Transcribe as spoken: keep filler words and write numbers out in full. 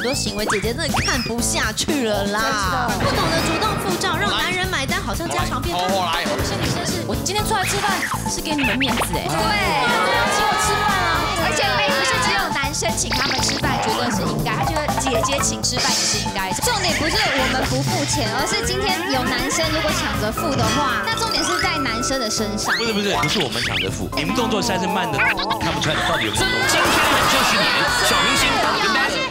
很多行为，姐姐真的看不下去了啦。不懂得主动付账，让男人买单，好像家常便饭。 我来， 有些女生是我今天出来吃饭是给你们面子哎， 对， 要请我吃饭啊。 而且并不是只有男生请他们吃饭，觉得是应该，他觉得姐姐请吃饭也是应该。重点不是我们不付钱，而是今天有男生如果抢着付的话，那重点是在男生的身上。 不是不是，不是我们抢着付，你们动作实在是慢的，看不出来到底有没有动作。 今天的就是你，小明星打个单。